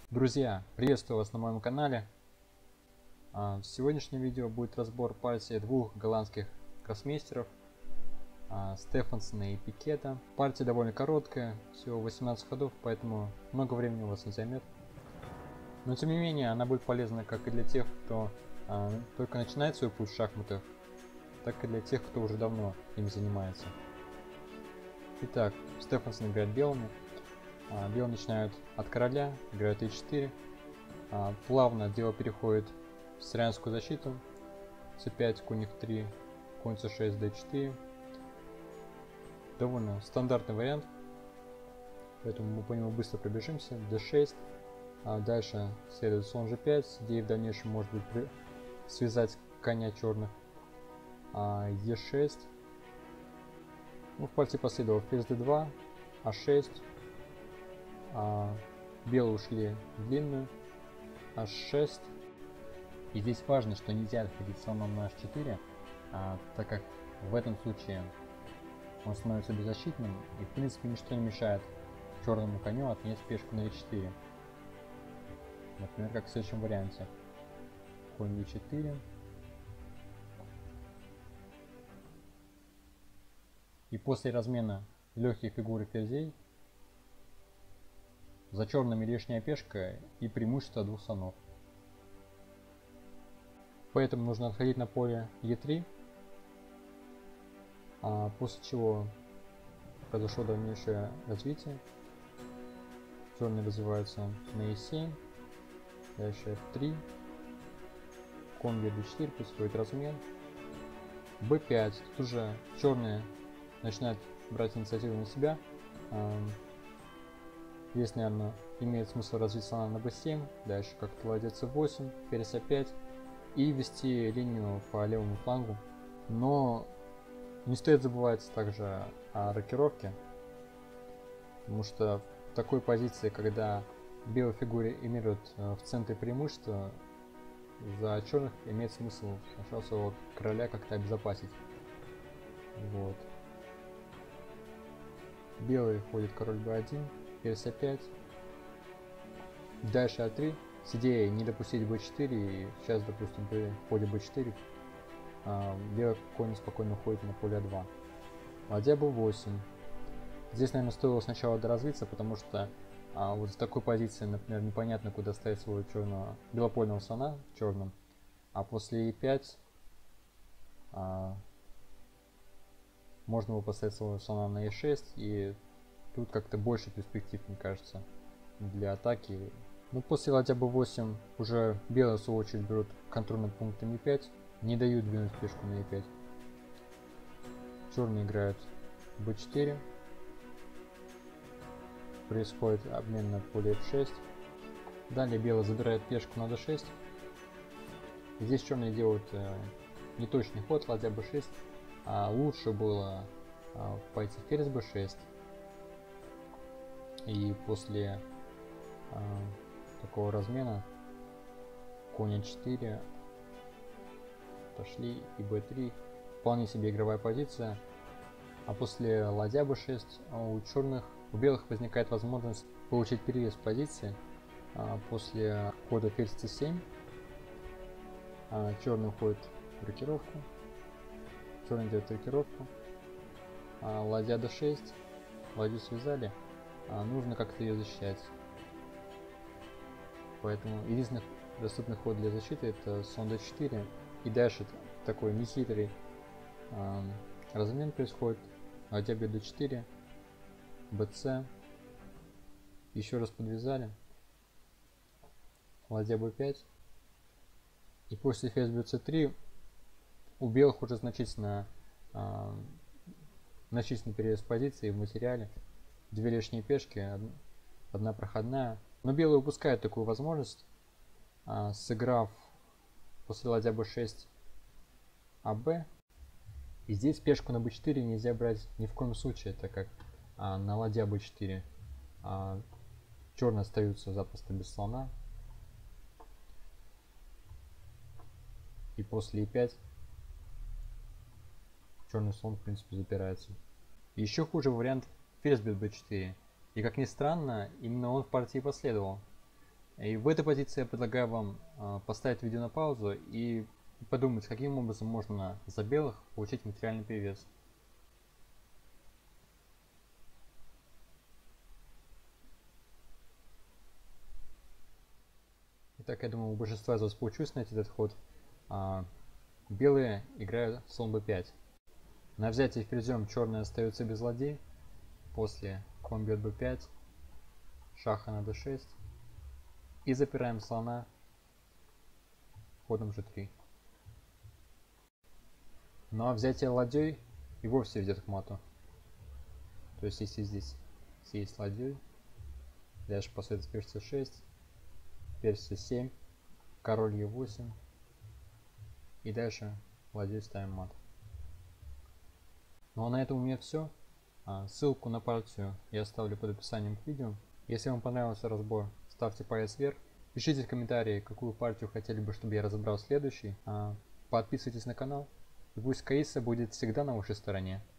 Друзья, приветствую вас на моем канале. В сегодняшнем видео будет разбор партии двух голландских гроссмейстеров Стефансона и Пикета. Партия довольно короткая, всего 18 ходов, поэтому много времени у вас не займет. Но тем не менее, она будет полезна как и для тех, кто только начинает свой путь в шахматах, так и для тех, кто уже давно им занимается. Итак, Стефансон играет белыми. Белые начинают от короля, играют e4. Плавно дело переходит в сирианскую защиту. c5, конь f3, конь c6, d4. Довольно стандартный вариант, поэтому мы по нему быстро пробежимся. d6. Дальше следует слон g5, идея в дальнейшем может быть связать коня черных. e6. В партии последовал ферзь d2, a6. Белые ушли в длинную, h6. И здесь важно, что нельзя отходить слоном на h4, так как в этом случае он становится беззащитным, и в принципе ничто не мешает черному коню отнять пешку на e4. Например, как в следующем варианте. Конь e4. И после размена легких фигуры ферзей за черными лишняя пешка и преимущество двух слонов. Поэтому нужно отходить на поле e3, после чего произошло дальнейшее развитие. Черные развиваются на e7, дальше f3, конь b4, происходит размен, b5. Тут уже черные начинают брать инициативу на себя. Здесь, наверное, имеет смысл развить слона на b7, дальше как-то ладья c8, ферзь a5 и вести линию по левому флангу. Но не стоит забывать также о рокировке, потому что в такой позиции, когда белые фигуры имеют в центре преимущество, за черных имеет смысл сначала своего короля как-то обезопасить. Вот. Белый ходит король b1, ферзь a5, дальше a3, с идеей не допустить b4, и сейчас, допустим, при ходе b4 белый конь спокойно уходит на поле a2. Ладья b8. Здесь, наверное, стоило сначала доразвиться, потому что вот в такой позиции, например, непонятно, куда ставить своего белопольного слона в черном, а после e5 можно было поставить своего слона на e6, и тут как-то больше перспектив, мне кажется, для атаки. Но после ладья b8 уже белые, в свою очередь, берут контрольным пунктом e5, не дают двинуть пешку на e5. Черные играют b4. Происходит обмен на поле f6. Далее белые забирают пешку на d6. Здесь черные делают неточный ход, ладья b6. Лучше было пойти ферзь b6. И после такого размена конь a4 пошли и b3. Вполне себе игровая позиция. А после ладья b6 у белых возникает возможность получить перевес в позиции. После хода ферзь c7 черный уходит в рокировку. Черный делает рокировку. Ладья d6. Ладью связали. Нужно как-то ее защищать. Поэтому единственный доступный ход для защиты — это слон d4. И дальше такой нехитрый размен происходит. Ладья b4, bc. Еще раз подвязали. Ладья b5. И после ферзь bc3 у белых уже значительный перевес позиции в материале. Две лишние пешки, одна проходная. Но белые упускают такую возможность, сыграв после ладья b6 ab. И здесь пешку на b4 нельзя брать ни в коем случае, так как на ладья b4 черные остаются запросто без слона. И после e5 черный слон в принципе запирается. Еще хуже вариант ферзь бьет b4. И как ни странно, именно он в партии последовал. И в этой позиции я предлагаю вам поставить видео на паузу и подумать, каким образом можно за белых получить материальный перевес. Итак, я думаю, у большинства из вас получилось найти этот ход. Белые играют слон b5. На взятие ферзем черные остаются без ладей. После конь бьет b5, шаха на d6. И запираем слона ходом g3. Ну а взятие ладей и вовсе ведет к мату. То есть если здесь есть ладей, дальше последует ферзь c6, ферзь c7, король e8. И дальше ладей ставим мат. Ну а на этом у меня все. Ссылку на партию я оставлю под описанием к видео. Если вам понравился разбор, ставьте палец вверх. Пишите в комментарии, какую партию хотели бы, чтобы я разобрал следующий. Подписывайтесь на канал. И пусть Каиса будет всегда на вашей стороне.